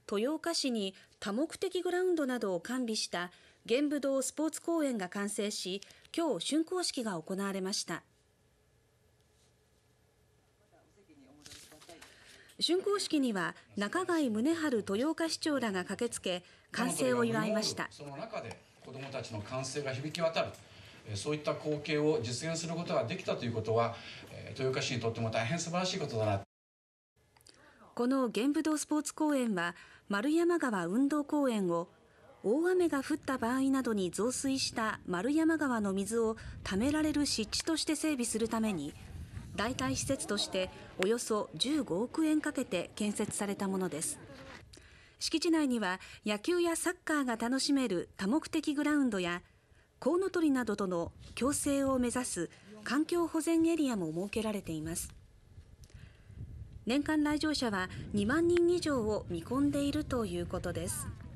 豊岡市に多目的グラウンドなどを完備した玄武洞スポーツ公園が完成し、今日竣工式が行われました。竣工式には中貝宗春豊岡市長らが駆けつけ完成を祝いました。 その中で子どもたちの歓声が響き渡る、そういった光景を実現することができたということは、豊岡市にとっても大変素晴らしいことだな。 この玄武洞スポーツ公園は丸山川運動公園を大雨が降った場合などに増水した丸山川の水をためられる湿地として整備するために代替施設としておよそ15億円かけて建設されたものです。敷地内には野球やサッカーが楽しめる多目的グラウンドやコウノトリなどとの共生を目指す環境保全エリアも設けられています。年間来場者は2万人以上を見込んでいるということです。